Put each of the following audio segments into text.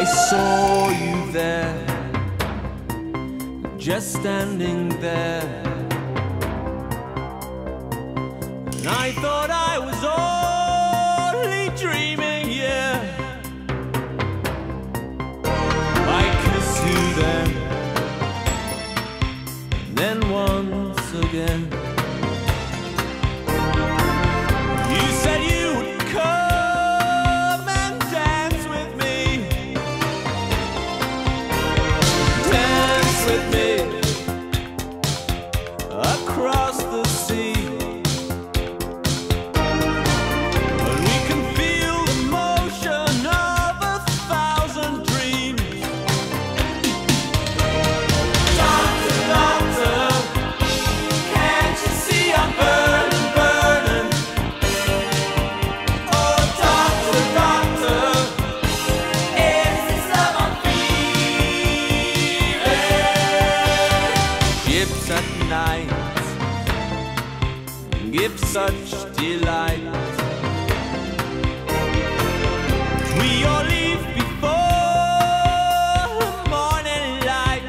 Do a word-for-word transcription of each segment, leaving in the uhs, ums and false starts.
I saw you there, just standing there, and I thought I was only dreaming, yeah. I kissed you then, and then once again. You said you would come and dance with me, dance with me across the sea. And we can feel the motion of a thousand dreams. Doctor, doctor, can't you see I'm burning, burning? Oh, doctor, doctor, is this love I'm feeling? Ships at night give such delight. We all leave before morning light.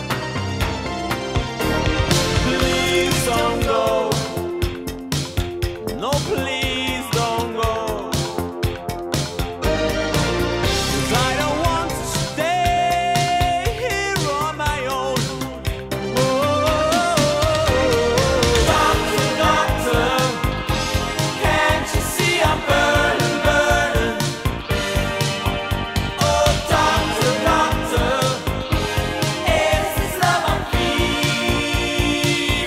Please don't go. No, please don't go. 'Cause I don't want to stay here on my own. Oh, doctor, doctor, can't you see I'm burning, burning? Oh, doctor, doctor, is this love I'm feeling?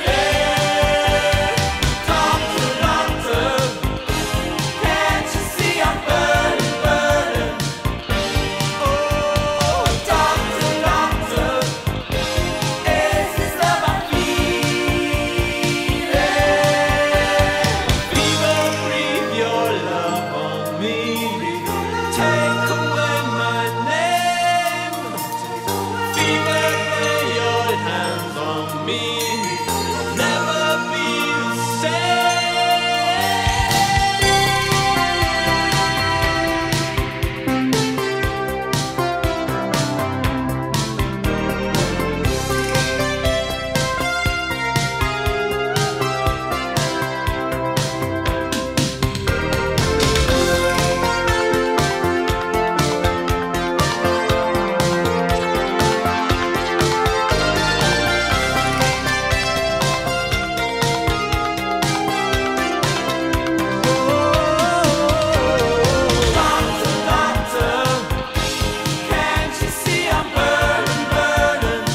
Doctor, doctor, can't you see I'm burning, burning? Oh, doctor, doctor, is this love I'm feeling? Fever, breathe your love on me. Take away my name. Fever, lay your hands on me. Never be the Doctor, doctor, can't you see I'm burning, burning?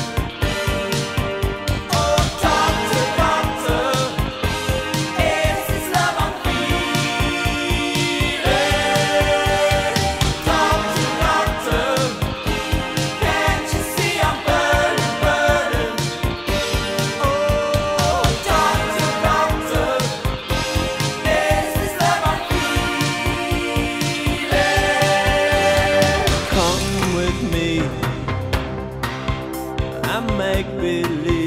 Oh, doctor, doctor, is this love I'm feeling? Doctor, doctor, can't you see I'm burning, burning? Oh, doctor, doctor, is this love I'm feeling? Come with me and make believe.